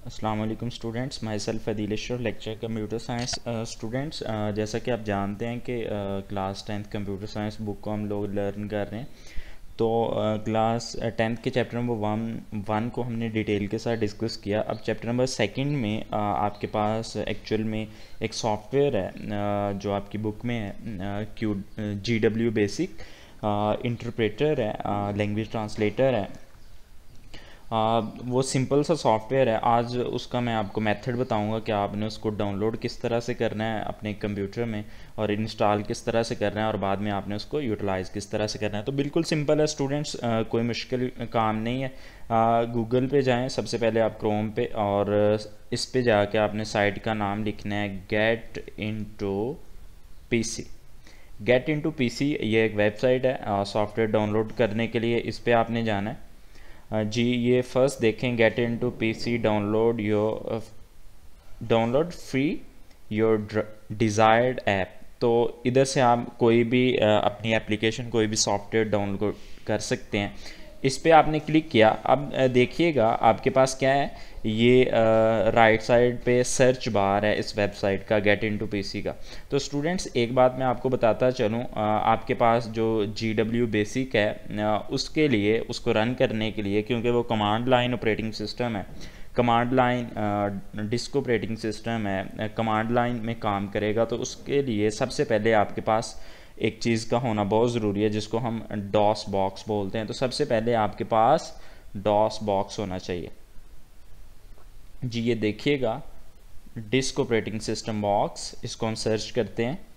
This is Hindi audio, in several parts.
अस्सलाम वालेकुम students, myself Adeel Ashraf, lecture computer science. Students, जैसा कि आप जानते हैं कि class 10th computer science book को हम लोग लर्न कर रहे हैं। तो क्लास 10th के चैप्टर नंबर वन को हमने डिटेल के साथ डिस्कस किया। अब चैप्टर नंबर सेकंड में आपके पास एक्चुअल में एक सॉफ्टवेयर है जो आपकी बुक में है, GW बेसिक इंटरप्रेटर है, लैंग्वेज ट्रांसलेटर है। वो सिंपल सा सॉफ्टवेयर है। आज उसका मैं आपको मेथड बताऊंगा कि आपने उसको डाउनलोड किस तरह से करना है अपने कंप्यूटर में और इंस्टॉल किस तरह से करना है और बाद में आपने उसको यूटिलाइज़ किस तरह से करना है। तो बिल्कुल सिंपल है स्टूडेंट्स, कोई मुश्किल काम नहीं है। गूगल पे जाएं सबसे पहले आप, क्रोम पे, और इस पे जाके आपने साइट का नाम लिखना है गेट इनटू पीसी। ये एक वेबसाइट है सॉफ्टवेयर डाउनलोड करने के लिए। इस पे आपने जाना है। जी, ये फर्स्ट देखें, get into PC download free your desired app. तो इधर से आप कोई भी अपनी एप्लीकेशन, कोई भी सॉफ्टवेयर डाउनलोड कर सकते हैं। इस पे आपने क्लिक किया। अब देखिएगा आपके पास क्या है, ये राइट साइड पे सर्च बार है इस वेबसाइट का, गेट इनटू पीसी का। तो स्टूडेंट्स, एक बात मैं आपको बताता चलूँ, आपके पास जो GW बेसिक है उसके लिए, उसको रन करने के लिए, क्योंकि वो कमांड लाइन ऑपरेटिंग सिस्टम है, command line disk operating system है, कमांड लाइन में काम करेगा। तो उसके लिए सबसे पहले आपके पास एक चीज़ का होना बहुत ज़रूरी है जिसको हम डॉस बॉक्स बोलते हैं। तो सबसे पहले आपके पास डॉस बॉक्स होना चाहिए। जी, ये देखिएगा, डिस्क ऑपरेटिंग सिस्टम बॉक्स, इसको हम सर्च करते हैं।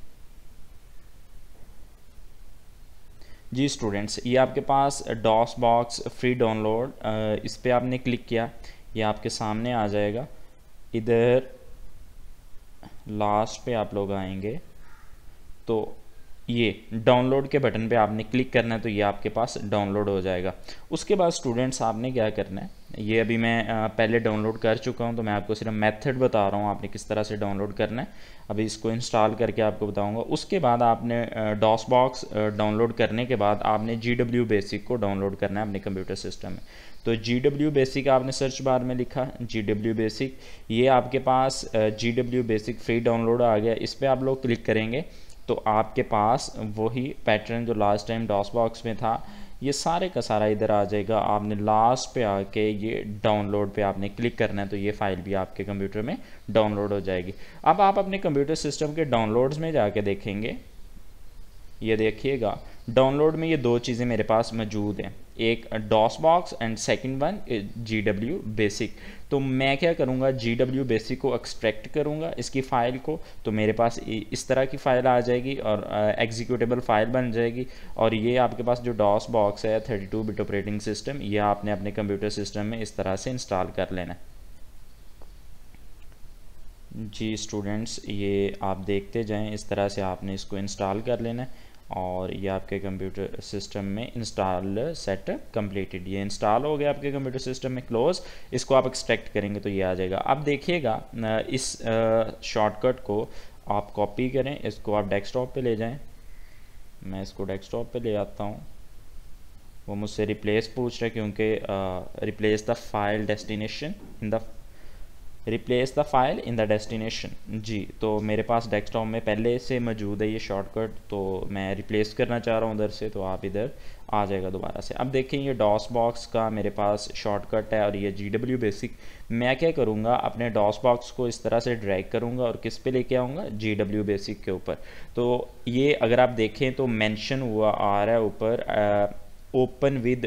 जी स्टूडेंट्स, ये आपके पास डॉस बॉक्स फ्री डाउनलोड, इस पर आपने क्लिक किया, ये आपके सामने आ जाएगा। इधर लास्ट पे आप लोग आएंगे तो ये डाउनलोड के बटन पे आपने क्लिक करना है, तो ये आपके पास डाउनलोड हो जाएगा। उसके बाद स्टूडेंट्स आपने क्या करना है, ये अभी मैं पहले डाउनलोड कर चुका हूँ, तो मैं आपको सिर्फ मेथड बता रहा हूँ आपने किस तरह से डाउनलोड करना है। अभी इसको इंस्टॉल करके आपको बताऊँगा। उसके बाद आपने डॉस बॉक्स डाउनलोड करने के बाद आपने GW बेसिक को डाउनलोड करना है अपने कंप्यूटर सिस्टम में। तो GW बेसिक आपने सर्च बार में लिखा, GW बेसिक, ये आपके पास GW बेसिक फ्री डाउनलोड आ गया। इस पर आप लोग क्लिक करेंगे तो आपके पास वही पैटर्न जो लास्ट टाइम डॉस बॉक्स में था, ये सारे का सारा इधर आ जाएगा। आपने लास्ट पे आके ये डाउनलोड पे आपने क्लिक करना है, तो ये फाइल भी आपके कंप्यूटर में डाउनलोड हो जाएगी। अब आप अपने कंप्यूटर सिस्टम के डाउनलोड्स में जाके देखेंगे, ये देखिएगा डाउनलोड में ये दो चीज़ें मेरे पास मौजूद हैं, एक DOS box and second one GW basic. तो मैं क्या करूँगा, GW बेसिक को एक्सट्रैक्ट करूँगा इसकी फ़ाइल को, तो मेरे पास इस तरह की फ़ाइल आ जाएगी और एग्जीक्यूटेबल फ़ाइल बन जाएगी। और ये आपके पास जो डॉस बॉक्स है 32 बिट ऑपरेटिंग सिस्टम, ये आपने अपने कंप्यूटर सिस्टम में इस तरह से इंस्टॉल कर लेना है। जी स्टूडेंट्स, ये आप देखते जाएं, इस तरह से आपने इसको इंस्टॉल कर लेना है और ये आपके कंप्यूटर सिस्टम में इंस्टॉल सेटअप कंप्लीटेड। ये इंस्टॉल हो गया आपके कंप्यूटर सिस्टम में, क्लोज। इसको आप एक्सट्रैक्ट करेंगे तो ये आ जाएगा। अब देखिएगा, इस शॉर्टकट को आप कॉपी करें, इसको आप डेस्कटॉप पे ले जाएं। मैं इसको डेस्कटॉप पे ले आता हूँ। वो मुझसे रिप्लेस पूछ रहा है क्योंकि replace the file destination in the replace the file in the destination. जी, तो मेरे पास डेस्कटॉप में पहले से मौजूद है ये शॉर्टकट, तो मैं रिप्लेस करना चाह रहा हूँ उधर से, तो आप इधर आ जाएगा दोबारा से। अब देखें, ये डॉस बॉक्स का मेरे पास शॉर्टकट है और ये GW बेसिक। मैं क्या करूँगा, अपने डॉस बॉक्स को इस तरह से ड्रैग करूँगा और किस पे लेके आऊँगा, GW बेसिक के ऊपर। तो ये अगर आप देखें तो मेंशन हुआ आ रहा है ऊपर, open with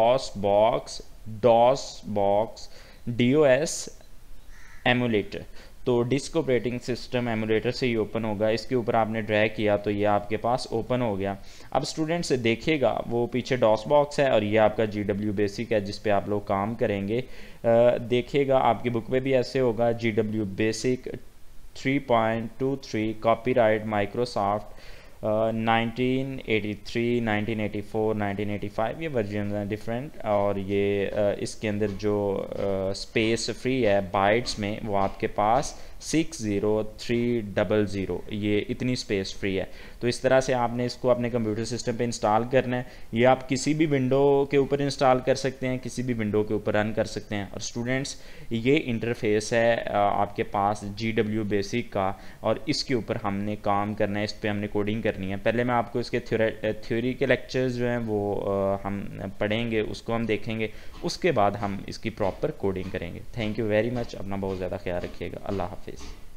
DOS box DOS emulator. तो डिस्क ऑपरेटिंग सिस्टम एमुलेटर से ही ओपन होगा। इसके ऊपर आपने ड्रैग किया तो ये आपके पास ओपन हो गया। अब स्टूडेंट्स देखिएगा, वो पीछे डॉस बॉक्स है और ये आपका GW बेसिक है जिस पे आप लोग काम करेंगे। देखिएगा आपकी बुक में भी ऐसे होगा, GW बेसिक 3.23 कॉपीराइट माइक्रोसॉफ्ट 1983, 1984, 1985 ये वर्जन हैं डिफरेंट। और ये इसके अंदर जो स्पेस फ्री है बाइट्स में वो आपके पास 60300, ये इतनी स्पेस फ्री है। तो इस तरह से आपने इसको अपने कंप्यूटर सिस्टम पे इंस्टॉल करना है। ये आप किसी भी विंडो के ऊपर इंस्टॉल कर सकते हैं, किसी भी विंडो के ऊपर रन कर सकते हैं। और स्टूडेंट्स ये इंटरफेस है आपके पास GW बेसिक का, और इसके ऊपर हमने काम करना है, इस पर हमने कोडिंग करनी है। पहले मैं आपको इसके थ्योरी के लेक्चर्स जो हैं वो हम पढ़ेंगे, उसको हम देखेंगे, उसके बाद हम इसकी प्रॉपर कोडिंग करेंगे। थैंक यू वेरी मच, अपना बहुत ज़्यादा ख्याल रखिएगा। अल्लाह हाफिज़।